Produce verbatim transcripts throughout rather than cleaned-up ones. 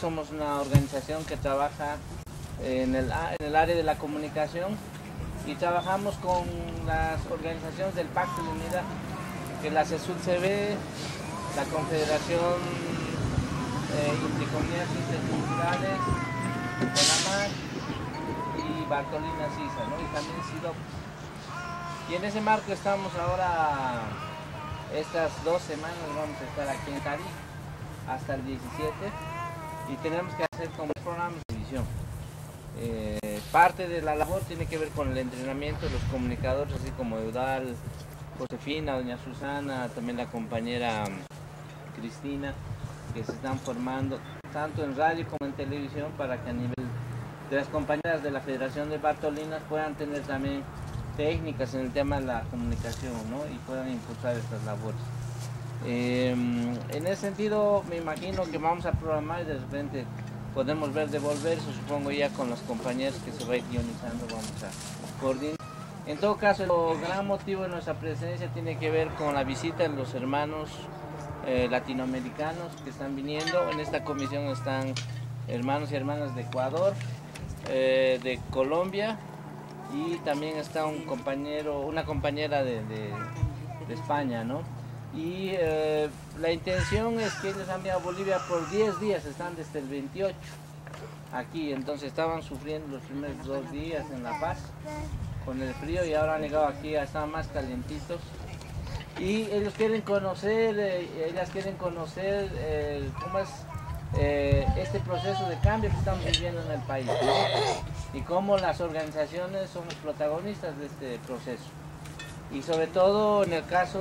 somos una organización que trabaja en el, en el área de la comunicación y trabajamos con las organizaciones del Pacto de Unidad, que la CESUD-C B, la Confederación eh, Intercomunidades Interculturales, CONAMAC y Bartolina Sisa, ¿no? Y también SIDOP. Y en ese marco estamos ahora, estas dos semanas vamos a estar aquí en Cali hasta el diecisiete y tenemos que hacer como programas de visión. Eh, parte de la labor tiene que ver con el entrenamiento de los comunicadores, así como Eudal, Josefina, doña Susana, también la compañera Cristina, que se están formando tanto en radio como en televisión para que a nivel de las compañeras de la Federación de Bartolinas puedan tener también técnicas en el tema de la comunicación, ¿no? Y puedan impulsar estas labores. Eh, en ese sentido me imagino que vamos a programar y de repente podemos ver devolverse, supongo ya con los compañeros que se va a ir guionizando, vamos a coordinar. En todo caso, el gran motivo de nuestra presencia tiene que ver con la visita de los hermanos eh, latinoamericanos que están viniendo. En esta comisión están hermanos y hermanas de Ecuador, eh, de Colombia, y también está un compañero, una compañera de, de, de España, ¿no? Y eh, la intención es que ellos han venido a Bolivia por diez días, están desde el veintiocho aquí, entonces estaban sufriendo los primeros dos días en La Paz con el frío y ahora han llegado aquí, ya están más calientitos. Y ellos quieren conocer, eh, ellas quieren conocer eh, cómo es eh, este proceso de cambio que estamos viviendo en el país, ¿no? Y cómo las organizaciones son los protagonistas de este proceso. Y sobre todo en el caso...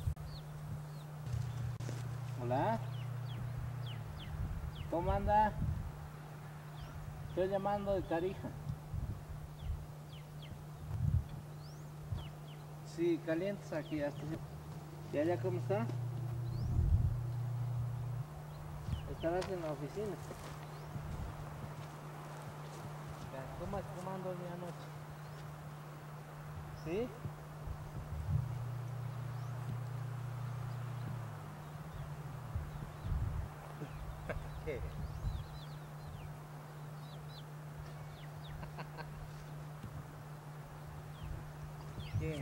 Hola. ¿Cómo anda? Estoy llamando de Tarija. Sí, calientes aquí. Hasta... ¿Y allá cómo está? Estarás en la oficina. ¿Cómo, cómo ando mi anoche? ¿Sí? ¿Qué? ¿Quién?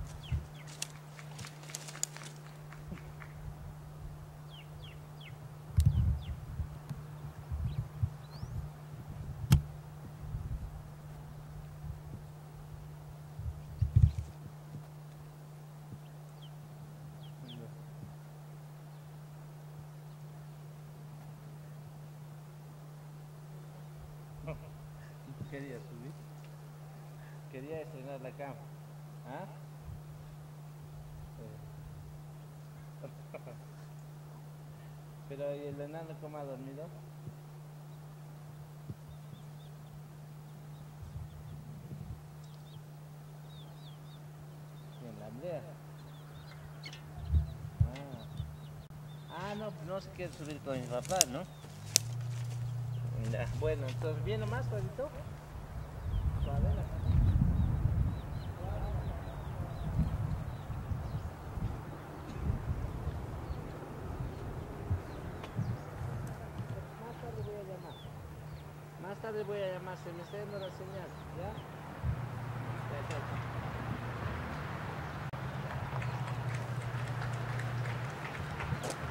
Quería subir, quería estrenar la cama. ¿Ah? Eh. Pero ¿y el enano cómo ha dormido? En la aldea. Ah, ah no, no se quiere subir con mi papá, ¿no? Ya, bueno, entonces, ¿viene más, Juanito? Suave. Más tarde voy a llamar, se me está yendo la señal, ¿ya? Ya, ya.